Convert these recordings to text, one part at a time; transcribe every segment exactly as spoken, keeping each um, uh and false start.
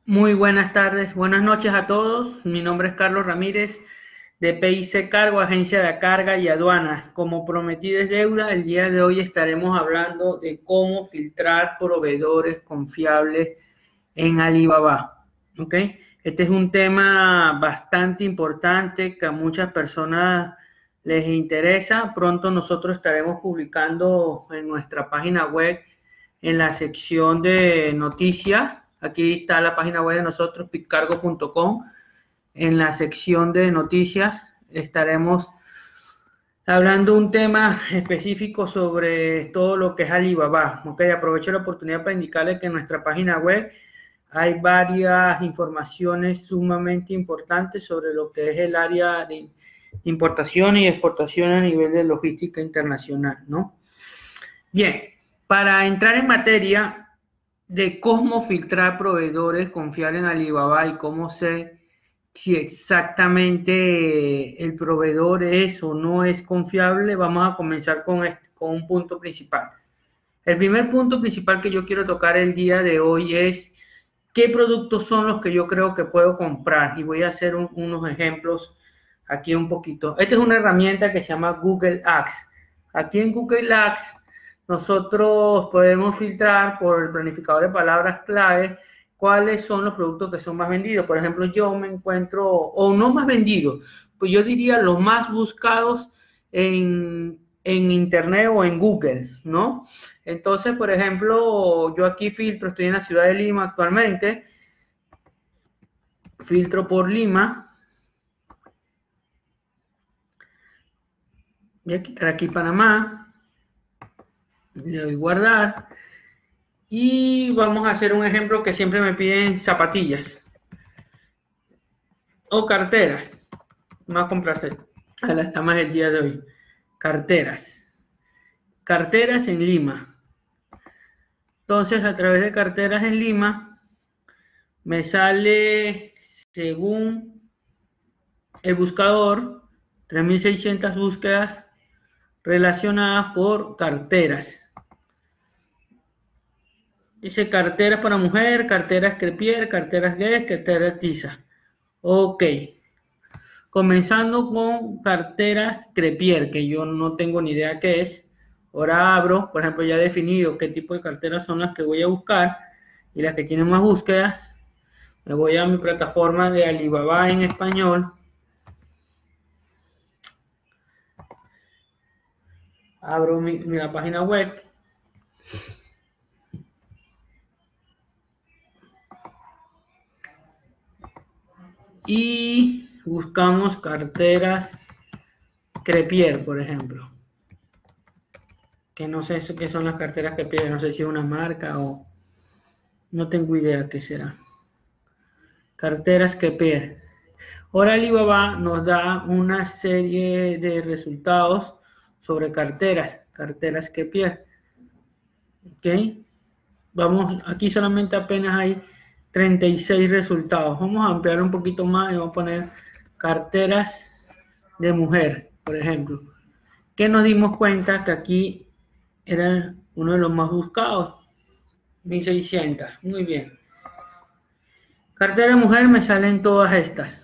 Muy buenas tardes, buenas noches a todos. Mi nombre es Carlos Ramírez de P I C Cargo, Agencia de Carga y Aduanas. Como prometido es deuda, el día de hoy estaremos hablando de cómo filtrar proveedores confiables en Alibaba. ¿Ok? Este es un tema bastante importante que a muchas personas les interesa. Pronto nosotros estaremos publicando en nuestra página web en la sección de noticias. Aquí está la página web de nosotros, pitcargo punto com. En la sección de noticias estaremos hablando un tema específico sobre todo lo que es Alibaba. Ok, aprovecho la oportunidad para indicarles que en nuestra página web hay varias informaciones sumamente importantes sobre lo que es el área de importación y exportación a nivel de logística internacional, ¿no? Bien, para entrar en materia de cómo filtrar proveedores, confiar en Alibaba y cómo sé si exactamente el proveedor es o no es confiable, vamos a comenzar con, este, con un punto principal. El primer punto principal que yo quiero tocar el día de hoy es qué productos son los que yo creo que puedo comprar, y voy a hacer un, unos ejemplos aquí un poquito. Esta es una herramienta que se llama Google Ads. Aquí en Google Ads nosotros podemos filtrar por el planificador de palabras clave cuáles son los productos que son más vendidos. Por ejemplo, yo me encuentro, o no más vendidos, pues yo diría los más buscados en, en Internet o en Google, ¿no? Entonces, por ejemplo, yo aquí filtro, estoy en la ciudad de Lima actualmente, filtro por Lima. Voy a quitar aquí Panamá, le doy guardar y vamos a hacer un ejemplo que siempre me piden: zapatillas o carteras. Vamos a comprarse a las damas del día de hoy. Carteras. Carteras en Lima. Entonces, a través de carteras en Lima, me sale, según el buscador, tres mil seiscientas búsquedas relacionadas por carteras. Dice carteras para mujer, carteras crepier, carteras Guess, carteras Tiza. Ok. Comenzando con carteras crepier, que yo no tengo ni idea qué es. Ahora abro, por ejemplo, ya he definido qué tipo de carteras son las que voy a buscar y las que tienen más búsquedas. Me voy a mi plataforma de Alibaba en español. Abro mi, mi la página web. Y buscamos carteras crepier, por ejemplo. Que no sé qué son las carteras crepier, no sé si es una marca o no tengo idea qué será. Carteras crepier. Ahora Alibaba nos da una serie de resultados sobre carteras, carteras crepier. Ok. Vamos, aquí solamente apenas hay treinta y seis resultados. Vamos a ampliar un poquito más y vamos a poner carteras de mujer, por ejemplo. Que nos dimos cuenta que aquí era uno de los más buscados, mil seiscientas. Muy bien. Cartera de mujer, me salen todas estas.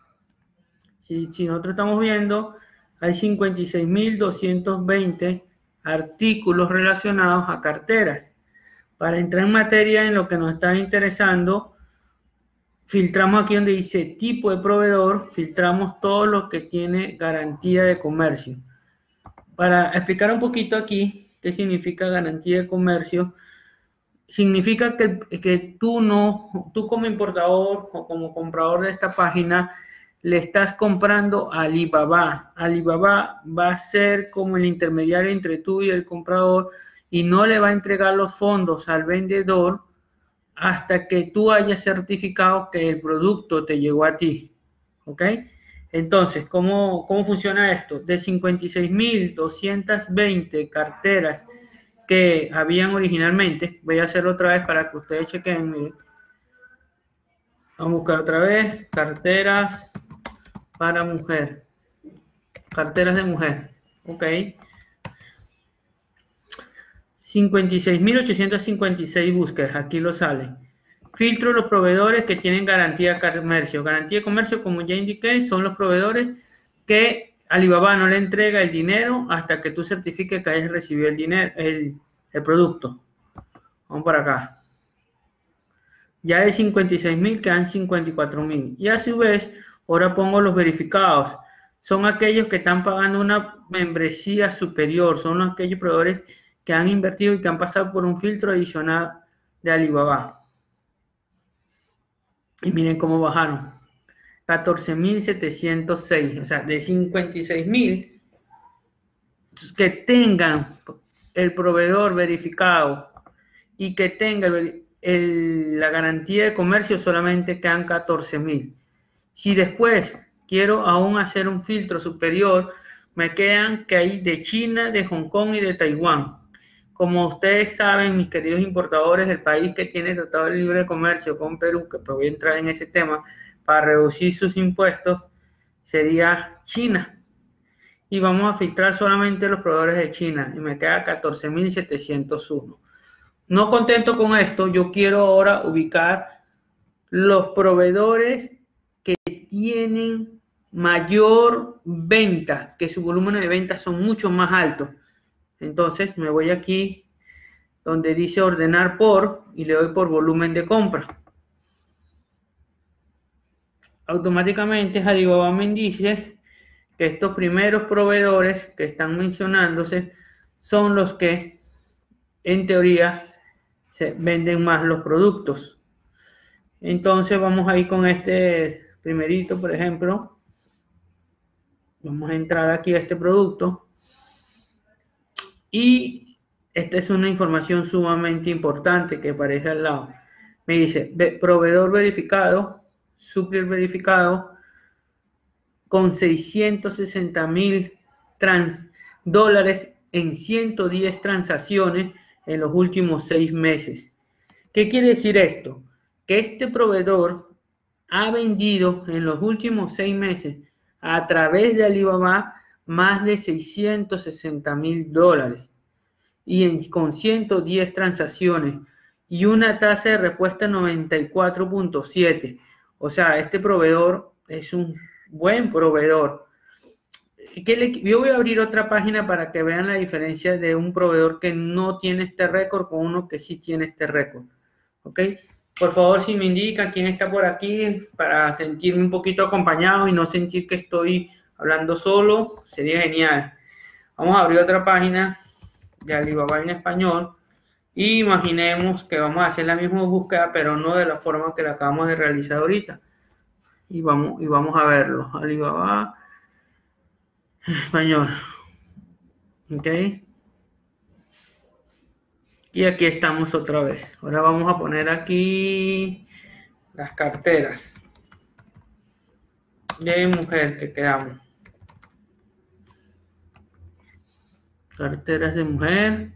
Si, si nosotros estamos viendo, hay cincuenta y seis mil doscientos veinte artículos relacionados a carteras. Para entrar en materia en lo que nos está interesando, filtramos aquí donde dice tipo de proveedor, filtramos todo lo que tiene garantía de comercio. Para explicar un poquito aquí qué significa garantía de comercio, significa que, que tú no, tú como importador o como comprador de esta página, le estás comprando a Alibaba. Alibaba va a ser como el intermediario entre tú y el comprador y no le va a entregar los fondos al vendedor hasta que tú hayas certificado que el producto te llegó a ti. ¿Ok? Entonces, ¿cómo, cómo funciona esto? De cincuenta y seis mil doscientas veinte carteras que habían originalmente, voy a hacerlo otra vez para que ustedes chequen. Miren. Vamos a buscar otra vez carteras para mujer, carteras de mujer. Ok. cincuenta y seis mil ochocientas cincuenta y seis búsquedas, aquí lo salen. Filtro los proveedores que tienen garantía de comercio. Garantía de comercio, como ya indiqué, son los proveedores que Alibaba no le entrega el dinero hasta que tú certifiques que hayas recibido el dinero, el, el producto. Vamos para acá. Ya de cincuenta y seis mil quedan cincuenta y cuatro mil. Y a su vez, ahora pongo los verificados. Son aquellos que están pagando una membresía superior. Son aquellos proveedores que han invertido y que han pasado por un filtro adicional de Alibaba. Y miren cómo bajaron. catorce mil setecientos seis. O sea, de cincuenta y seis mil que tengan el proveedor verificado y que tenga el, el, la garantía de comercio, solamente quedan catorce mil. Si después quiero aún hacer un filtro superior, me quedan que hay de China, de Hong Kong y de Taiwán. Como ustedes saben, mis queridos importadores, el país que tiene tratado de libre comercio con Perú, que voy a entrar en ese tema, para reducir sus impuestos, sería China. Y vamos a filtrar solamente los proveedores de China. Y me queda catorce mil setecientos uno. No contento con esto, yo quiero ahora ubicar los proveedores que tienen mayor venta, que su volumen de ventas son mucho más altos. Entonces me voy aquí donde dice ordenar por y le doy por volumen de compra. Automáticamente Alibaba me dice que estos primeros proveedores que están mencionándose son los que en teoría se venden más los productos. Entonces vamos a ir con este primerito, por ejemplo. Vamos a entrar aquí a este producto. Y esta es una información sumamente importante que aparece al lado. Me dice, proveedor verificado, supplier verificado, con seiscientos sesenta mil dólares en ciento diez transacciones en los últimos seis meses. ¿Qué quiere decir esto? Que este proveedor ha vendido en los últimos seis meses a través de Alibaba más de seiscientos sesenta mil dólares y en, con ciento diez transacciones y una tasa de respuesta noventa y cuatro punto siete. O sea, este proveedor es un buen proveedor. ¿Qué le, yo voy a abrir otra página para que vean la diferencia de un proveedor que no tiene este récord con uno que sí tiene este récord. ¿Ok? Por favor, si me indican quién está por aquí para sentirme un poquito acompañado y no sentir que estoy hablando solo, sería genial. Vamos a abrir otra página de Alibaba en español y imaginemos que vamos a hacer la misma búsqueda, pero no de la forma que la acabamos de realizar ahorita. Y vamos, y vamos a verlo. Alibaba español. ¿Ok? Y aquí estamos otra vez. Ahora vamos a poner aquí las carteras de mujer que quedamos. Carteras de mujer.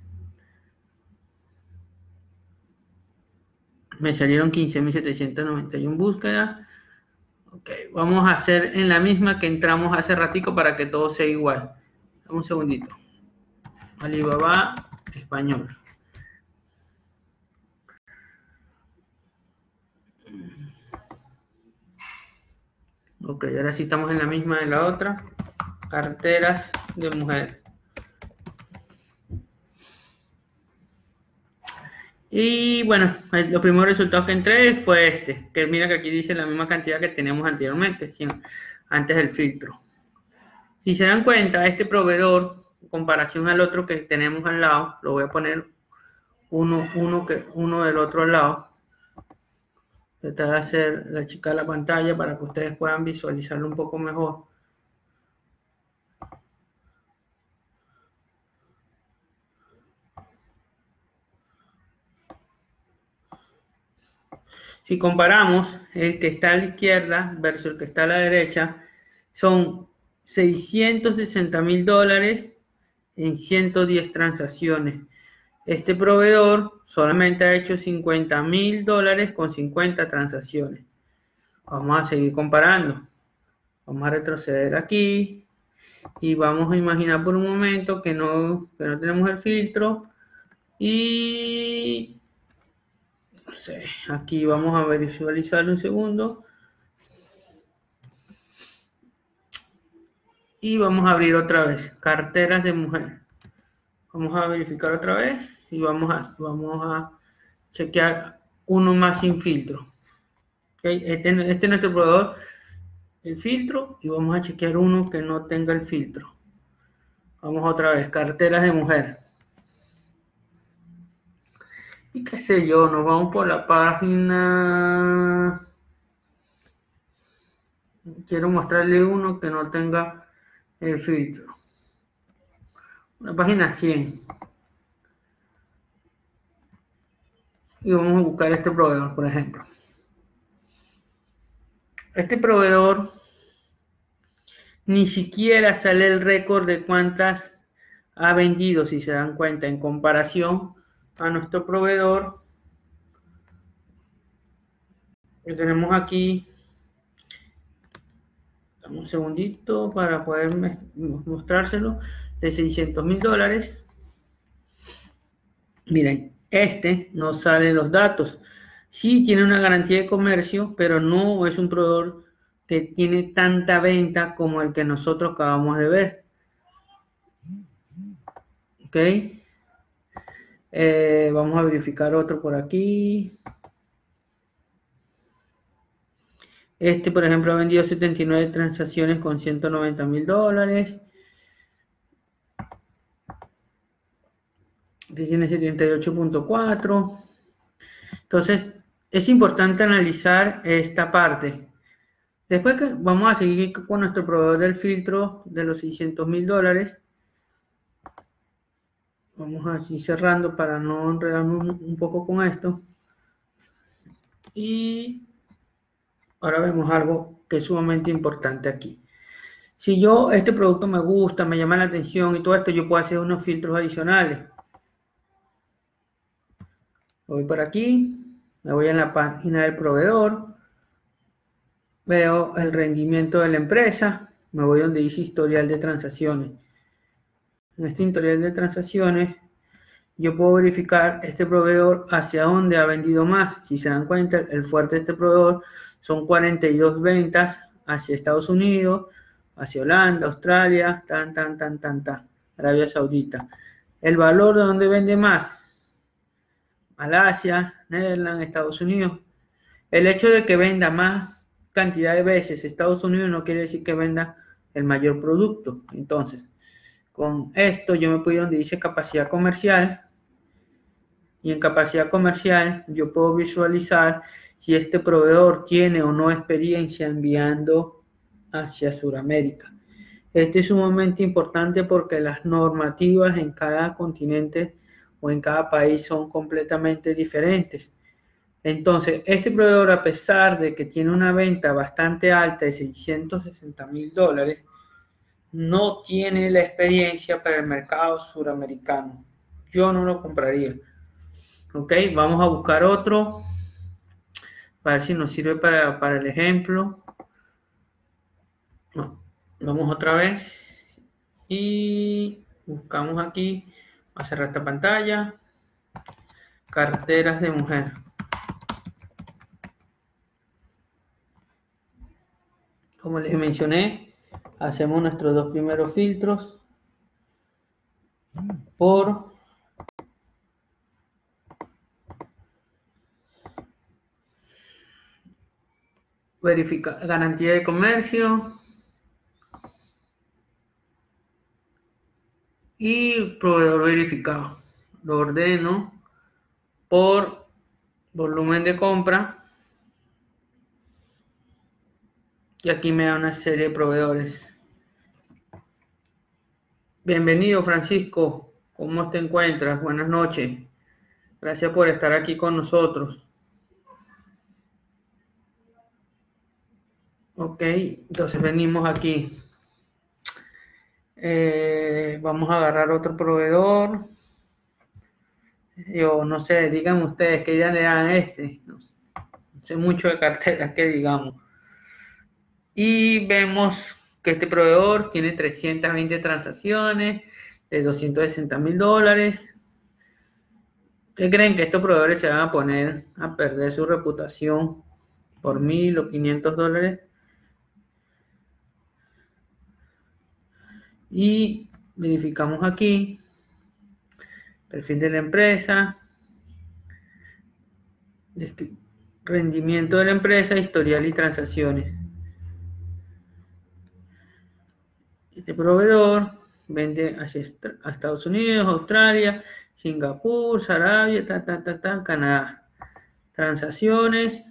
Me salieron quince mil setecientos noventa y uno búsquedas. Ok, vamos a hacer en la misma que entramos hace ratico para que todo sea igual. Dame un segundito. Alibaba español. Ok, ahora sí estamos en la misma de la otra. Carteras de mujer. Y bueno, los primeros resultados que entré fue este, que mira que aquí dice la misma cantidad que teníamos anteriormente, antes del filtro. Si se dan cuenta, este proveedor, en comparación al otro que tenemos al lado, lo voy a poner uno, uno, que, uno del otro lado. Tratar de hacer la chica la pantalla para que ustedes puedan visualizarlo un poco mejor. Si comparamos el que está a la izquierda versus el que está a la derecha, son seiscientos sesenta mil dólares en ciento diez transacciones. Este proveedor solamente ha hecho cincuenta mil dólares con cincuenta transacciones. Vamos a seguir comparando. Vamos a retroceder aquí y vamos a imaginar por un momento que no, que no tenemos el filtro y No sé, aquí vamos a visualizar un segundo. Y vamos a abrir otra vez, carteras de mujer. Vamos a verificar otra vez y vamos a, vamos a chequear uno más sin filtro. ¿Okay? Este, este es nuestro proveedor, el filtro, y vamos a chequear uno que no tenga el filtro. Vamos otra vez, carteras de mujer. Y qué sé yo, nos vamos por la página. Quiero mostrarle uno que no tenga el filtro. La página cien. Y vamos a buscar este proveedor, por ejemplo. Este proveedor ni siquiera sale el récord de cuántas ha vendido, si se dan cuenta, en comparación a nuestro proveedor que tenemos aquí. Dame un segundito para poder mostrárselo, de seiscientos mil dólares. Miren, este no sale los datos. Sí tiene una garantía de comercio, pero no es un proveedor que tiene tanta venta como el que nosotros acabamos de ver. Ok. Eh, vamos a verificar otro por aquí. Este, por ejemplo, ha vendido setenta y nueve transacciones con ciento noventa mil dólares. Este tiene setenta y ocho punto cuatro. Entonces, es importante analizar esta parte. Después que vamos a seguir con nuestro proveedor del filtro de los seiscientos mil dólares. Vamos así cerrando para no enredarnos un poco con esto. Y ahora vemos algo que es sumamente importante aquí. Si yo, este producto me gusta, me llama la atención y todo esto, yo puedo hacer unos filtros adicionales. Voy por aquí, me voy a la página del proveedor, veo el rendimiento de la empresa, me voy donde dice historial de transacciones. En este historial de transacciones, yo puedo verificar este proveedor hacia dónde ha vendido más. Si se dan cuenta, el fuerte de este proveedor son cuarenta y dos ventas hacia Estados Unidos, hacia Holanda, Australia, tan, tan, tan, tan, tan, Arabia Saudita. El valor de donde vende más, Malasia, Netherlands, Estados Unidos. El hecho de que venda más cantidad de veces Estados Unidos no quiere decir que venda el mayor producto. Entonces, con esto yo me puedo ir donde dice capacidad comercial. Y en capacidad comercial yo puedo visualizar si este proveedor tiene o no experiencia enviando hacia Sudamérica. Este es sumamente importante porque las normativas en cada continente o en cada país son completamente diferentes. Entonces, este proveedor, a pesar de que tiene una venta bastante alta de seiscientos sesenta mil dólares, no tiene la experiencia para el mercado suramericano. Yo no lo compraría. Ok, vamos a buscar otro para ver si nos sirve para, para el ejemplo. No, vamos otra vez y buscamos aquí, a cerrar esta pantalla, carteras de mujer. Como les mencioné, hacemos nuestros dos primeros filtros por verificar garantía de comercio y proveedor verificado. Lo ordeno por volumen de compra y aquí me da una serie de proveedores. Bienvenido, Francisco. ¿Cómo te encuentras? Buenas noches. Gracias por estar aquí con nosotros. Ok, entonces venimos aquí. Eh, vamos a agarrar otro proveedor. Yo no sé, díganme ustedes que ya le dan a este. No sé mucho de carteras que digamos. Y vemos que este proveedor tiene trescientas veinte transacciones de doscientos sesenta mil dólares. ¿Qué creen que estos proveedores se van a poner a perder su reputación por mil o quinientos dólares? Y verificamos aquí, perfil de la empresa, rendimiento de la empresa, historial y transacciones. Este proveedor vende hacia a Estados Unidos, Australia, Singapur, Arabia, ta, ta, ta, ta, Canadá. Transacciones.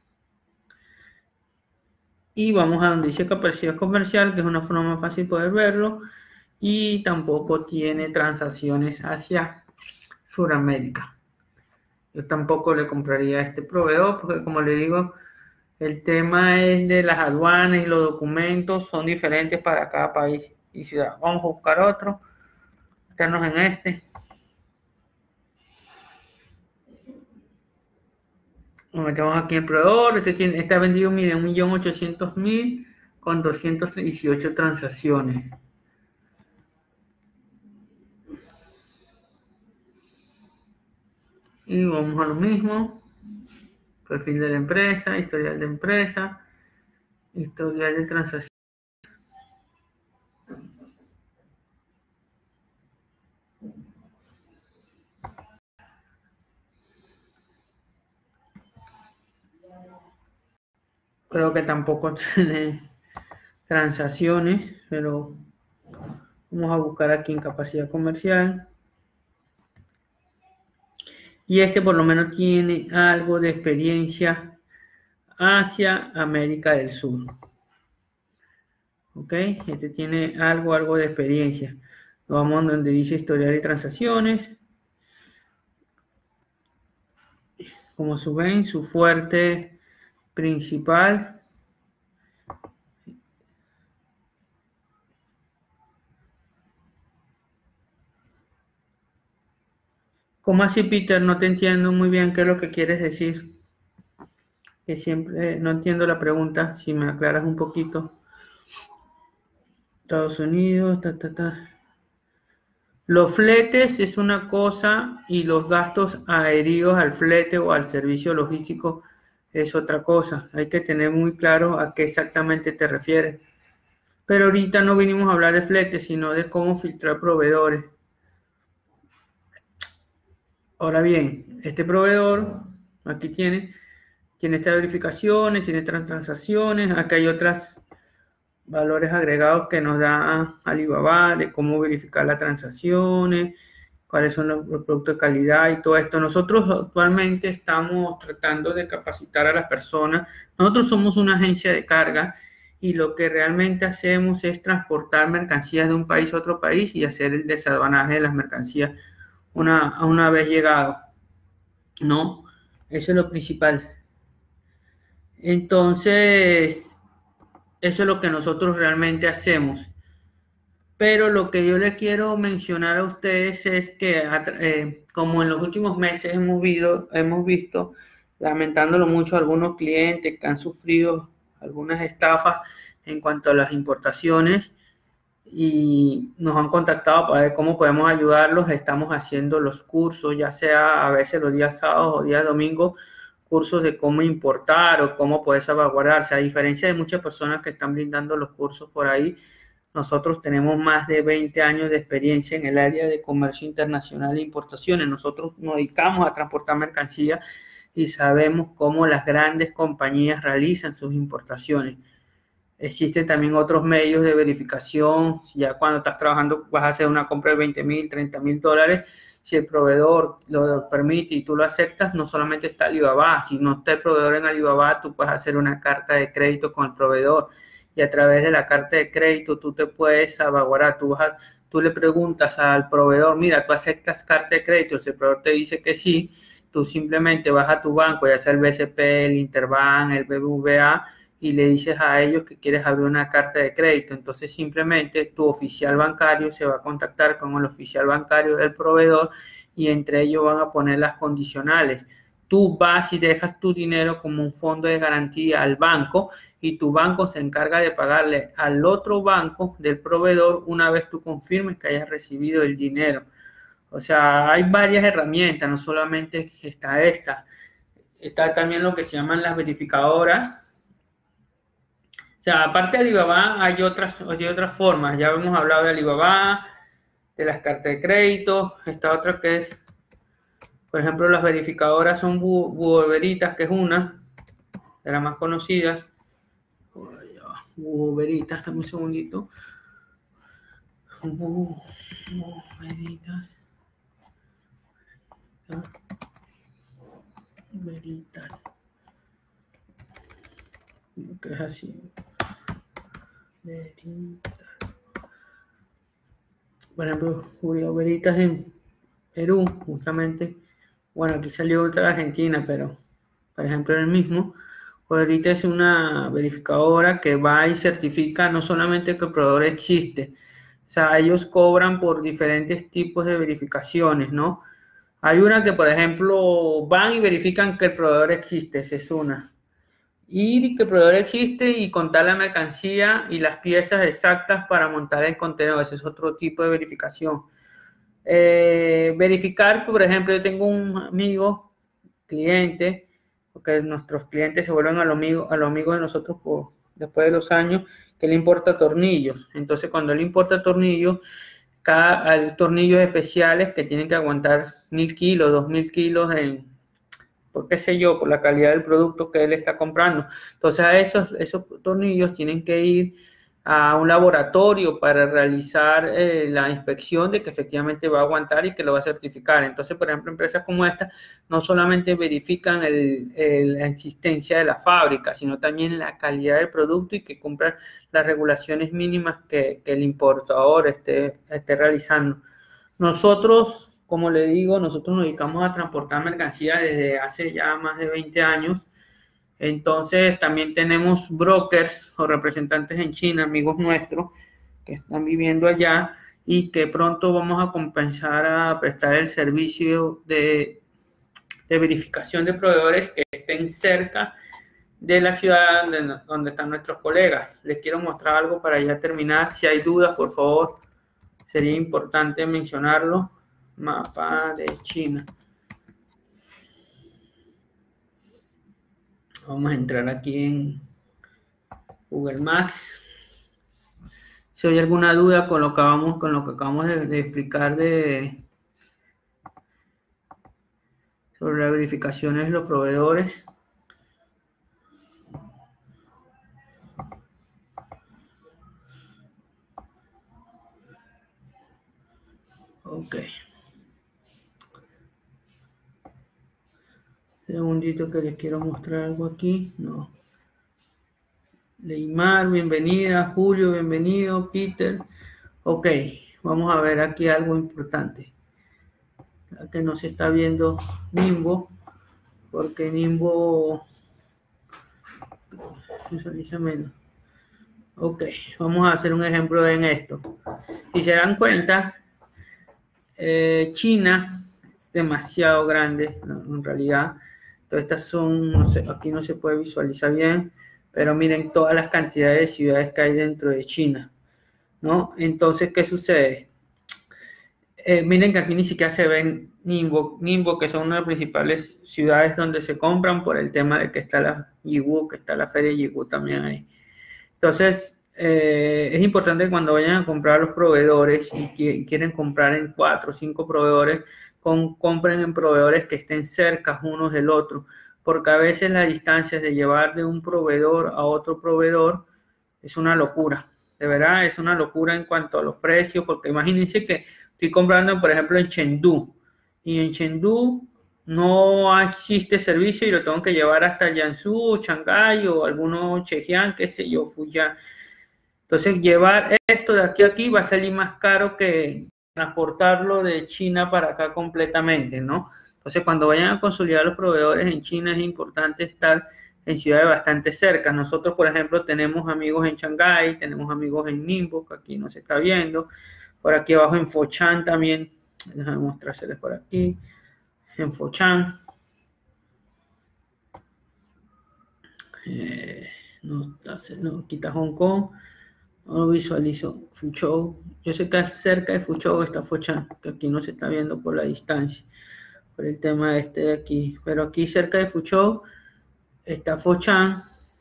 Y vamos a donde dice capacidad comercial, que es una forma más fácil poder verlo. Y tampoco tiene transacciones hacia Sudamérica. Yo tampoco le compraría a este proveedor porque, como le digo, el tema es de las aduanas y los documentos son diferentes para cada país y ciudad. Vamos a buscar otro, meternos en este. Nos metemos aquí en el proveedor. Este tiene, está vendido, miren, un millón ochocientos mil con doscientas dieciocho transacciones. Y vamos a lo mismo. Perfil de la empresa, historial de empresa, historial de transacciones. Creo que tampoco tiene transacciones, pero vamos a buscar aquí en capacidad comercial. Y este por lo menos tiene algo de experiencia hacia América del Sur. Ok, este tiene algo, algo de experiencia. Nos vamos donde dice historial y transacciones. Como su ven, su fuerte principal. ¿Cómo así, Peter? No te entiendo muy bien qué es lo que quieres decir. Que siempre no entiendo la pregunta. Si me aclaras un poquito. Estados Unidos, ta, ta, ta. Los fletes es una cosa y los gastos adheridos al flete o al servicio logístico es otra cosa. Hay que tener muy claro a qué exactamente te refieres. Pero ahorita no vinimos a hablar de fletes, sino de cómo filtrar proveedores. Ahora bien, este proveedor, aquí tiene, tiene estas verificaciones, tiene estas transacciones, acá hay otros valores agregados que nos da Alibaba de cómo verificar las transacciones, cuáles son los, los productos de calidad y todo esto. Nosotros actualmente estamos tratando de capacitar a las personas. Nosotros somos una agencia de carga y lo que realmente hacemos es transportar mercancías de un país a otro país y hacer el desaduanaje de las mercancías una, una vez llegado, ¿no? Eso es lo principal. Entonces, eso es lo que nosotros realmente hacemos. Pero lo que yo les quiero mencionar a ustedes es que, eh, como en los últimos meses hemos, visto, hemos visto, lamentándolo mucho, algunos clientes que han sufrido algunas estafas en cuanto a las importaciones y nos han contactado para ver cómo podemos ayudarlos. Estamos haciendo los cursos, ya sea a veces los días sábados o días domingos, cursos de cómo importar o cómo poder salvaguardarse. A diferencia de muchas personas que están brindando los cursos por ahí, nosotros tenemos más de veinte años de experiencia en el área de comercio internacional e importaciones. Nosotros nos dedicamos a transportar mercancías y sabemos cómo las grandes compañías realizan sus importaciones. Existen también otros medios de verificación. Ya cuando estás trabajando vas a hacer una compra de veinte mil, treinta mil dólares. Si el proveedor lo permite y tú lo aceptas, no solamente está Alibaba. Si no está el proveedor en Alibaba, tú puedes hacer una carta de crédito con el proveedor. Y a través de la carta de crédito tú te puedes salvaguardar. Tú, vas a, tú le preguntas al proveedor, mira, tú aceptas carta de crédito. Si el proveedor te dice que sí, tú simplemente vas a tu banco, ya sea el B C P, el Interbank, el B B V A, y le dices a ellos que quieres abrir una carta de crédito. Entonces simplemente tu oficial bancario se va a contactar con el oficial bancario del proveedor y entre ellos van a poner las condicionales. Tú vas y dejas tu dinero como un fondo de garantía al banco y tu banco se encarga de pagarle al otro banco del proveedor una vez tú confirmes que hayas recibido el dinero. O sea, hay varias herramientas, no solamente está esta. Está también lo que se llaman las verificadoras. O sea, aparte de Alibaba hay otras, hay otras formas. Ya hemos hablado de Alibaba, de las cartas de crédito. Esta otra que es, por ejemplo, las verificadoras son Bu- Buho Veritas, que es una de las más conocidas. Buho Veritas, dame un segundito. Buho Veritas. Veritas. Que es así. Veritas. Por ejemplo, Julio Veritas en Perú, justamente. Bueno, aquí salió otra de Argentina, pero por ejemplo, el mismo. Ahorita es una verificadora que va y certifica no solamente que el proveedor existe, o sea, ellos cobran por diferentes tipos de verificaciones, ¿no? Hay una que, por ejemplo, van y verifican que el proveedor existe, esa es una. Y que el proveedor existe y contar la mercancía y las piezas exactas para montar el contenedor, ese es otro tipo de verificación. Eh, verificar, por ejemplo, yo tengo un amigo, cliente, porque nuestros clientes se vuelven a los amigos, a los amigos de nosotros por, después de los años, que le importa tornillos. Entonces, cuando le importa tornillos, cada hay tornillos especiales que tienen que aguantar mil kilos, dos mil kilos en, por qué sé yo, por la calidad del producto que él está comprando. Entonces, a esos, esos tornillos tienen que ir a un laboratorio para realizar eh, la inspección de que efectivamente va a aguantar y que lo va a certificar. Entonces, por ejemplo, empresas como esta no solamente verifican el, el, la existencia de la fábrica, sino también la calidad del producto y que cumplan las regulaciones mínimas que, que el importador esté, esté realizando. Nosotros, como le digo, nosotros nos dedicamos a transportar mercancía desde hace ya más de veinte años. Entonces, también tenemos brokers o representantes en China, amigos nuestros, que están viviendo allá y que pronto vamos a comenzar a prestar el servicio de, de verificación de proveedores que estén cerca de la ciudad donde, donde están nuestros colegas. Les quiero mostrar algo para ya terminar. Si hay dudas, por favor, sería importante mencionarlo. Mapa de China. Vamos a entrar aquí en Google Maps. Si hay alguna duda con lo que, vamos, con lo que acabamos de, de explicar de, sobre las verificaciones de los proveedores. Ok. Segundito que les quiero mostrar algo aquí. No. Neymar, bienvenida. Julio, bienvenido. Peter. Ok, vamos a ver aquí algo importante. Que no se está viendo Nimbo, porque Nimbo visualiza menos. Ok, vamos a hacer un ejemplo en esto. Si se dan cuenta, eh, China es demasiado grande, ¿no? En realidad. Todas estas son, no sé, aquí no se puede visualizar bien, pero miren todas las cantidades de ciudades que hay dentro de China, ¿no? Entonces, ¿qué sucede? Eh, miren que aquí ni siquiera se ven Ningbo, Ningbo, que son una de las principales ciudades donde se compran por el tema de que está la Yiwu, que está la feria de Yiwu también ahí. Entonces, eh, es importante que cuando vayan a comprar a los proveedores y que quieren comprar en cuatro o cinco proveedores, con, compren en proveedores que estén cerca unos del otro, porque a veces las distancias de llevar de un proveedor a otro proveedor es una locura. De verdad, es una locura en cuanto a los precios, porque imagínense que estoy comprando, por ejemplo, en Chengdu, y en Chengdu no existe servicio y lo tengo que llevar hasta Jiangsu, Shanghái o alguno Zhejiang, qué sé yo, Fujian. Entonces, llevar esto de aquí a aquí va a salir más caro que transportarlo de China para acá completamente, ¿no? Entonces, cuando vayan a consolidar los proveedores en China, es importante estar en ciudades bastante cerca. Nosotros, por ejemplo, tenemos amigos en Shanghái, tenemos amigos en Ningbo, que aquí nos está viendo. Por aquí abajo en Foshan también. Déjame mostrárseles por aquí. En Foshan. Eh, no, no, quita Hong Kong. No visualizo Fuzhou. Yo sé que cerca de Fuzhou está Foshan, que aquí no se está viendo por la distancia, por el tema este de aquí. Pero aquí cerca de Fuzhou está Foshan.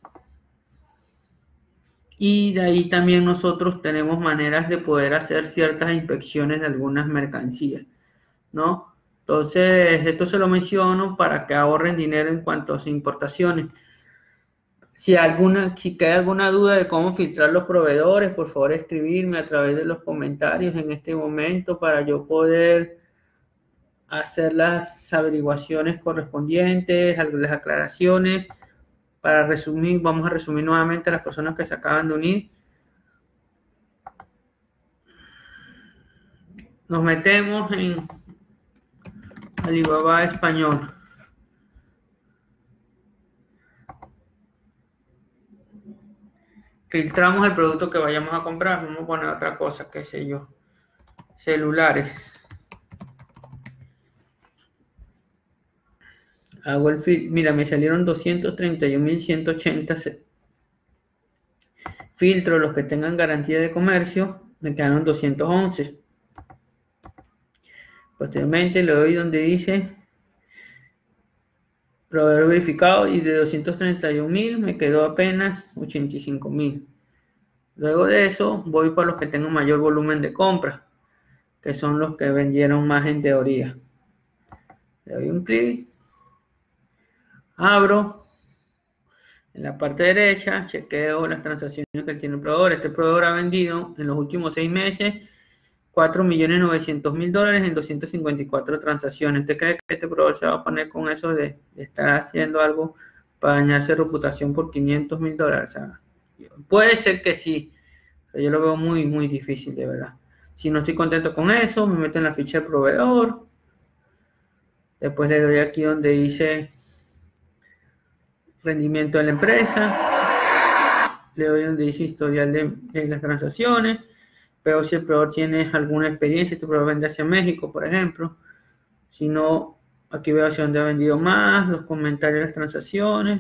Y de ahí también nosotros tenemos maneras de poder hacer ciertas inspecciones de algunas mercancías, ¿no? Entonces, esto se lo menciono para que ahorren dinero en cuanto a sus importaciones. Si alguna, si queda alguna duda de cómo filtrar los proveedores, por favor escribirme a través de los comentarios en este momento para yo poder hacer las averiguaciones correspondientes, las aclaraciones. Para resumir, vamos a resumir nuevamente a las personas que se acaban de unir. Nos metemos en Alibaba Español. Filtramos el producto que vayamos a comprar. Vamos a poner otra cosa, qué sé yo. Celulares. Hago el filtro. Mira, me salieron doscientos treinta y un mil ciento ochenta filtros. Los que tengan garantía de comercio, me quedaron doscientos once. Posteriormente le doy donde dice proveedor verificado y de doscientos treinta y un mil me quedó apenas ochenta y cinco mil. Luego de eso voy por los que tengan mayor volumen de compra, que son los que vendieron más en teoría. Le doy un clic, abro, en la parte derecha chequeo las transacciones que tiene el proveedor. Este proveedor ha vendido en los últimos seis meses cuatro millones novecientos mil dólares en doscientas cincuenta y cuatro transacciones. ¿Usted cree que este proveedor se va a poner con eso de, de estar haciendo algo para dañarse reputación por quinientos mil dólares? O sea, puede ser que sí, pero yo lo veo muy, muy difícil, de verdad. Si no estoy contento con eso, me meto en la ficha del proveedor. Después le doy aquí donde dice rendimiento de la empresa. Le doy donde dice historial de, de las transacciones. Veo si el proveedor tiene alguna experiencia. Este proveedor vende hacia México, por ejemplo. Si no, aquí veo hacia dónde ha vendido más, los comentarios de las transacciones.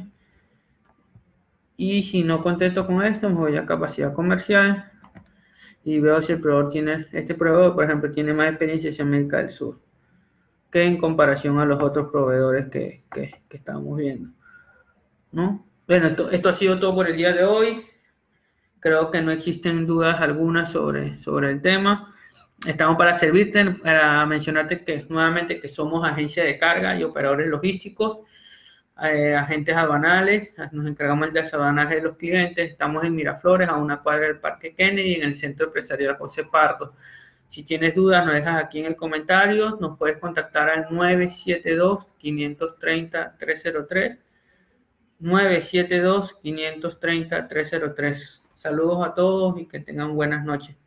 Y si no contento con esto, me voy a capacidad comercial y veo si el proveedor tiene, este proveedor, por ejemplo, tiene más experiencia hacia América del Sur que en comparación a los otros proveedores que, que, que estamos viendo, ¿no? Bueno, esto, esto ha sido todo por el día de hoy. Creo que no existen dudas algunas sobre, sobre el tema. Estamos para servirte, para mencionarte que nuevamente que somos agencia de carga y operadores logísticos, eh, agentes aduanales, nos encargamos del desaduanaje de los clientes. Estamos en Miraflores, a una cuadra del Parque Kennedy, en el Centro Empresarial José Pardo. Si tienes dudas, nos dejas aquí en el comentario. Nos puedes contactar al nueve siete dos, cinco tres cero, tres cero tres. nueve siete dos, cinco tres cero, tres cero tres. Saludos a todos y que tengan buenas noches.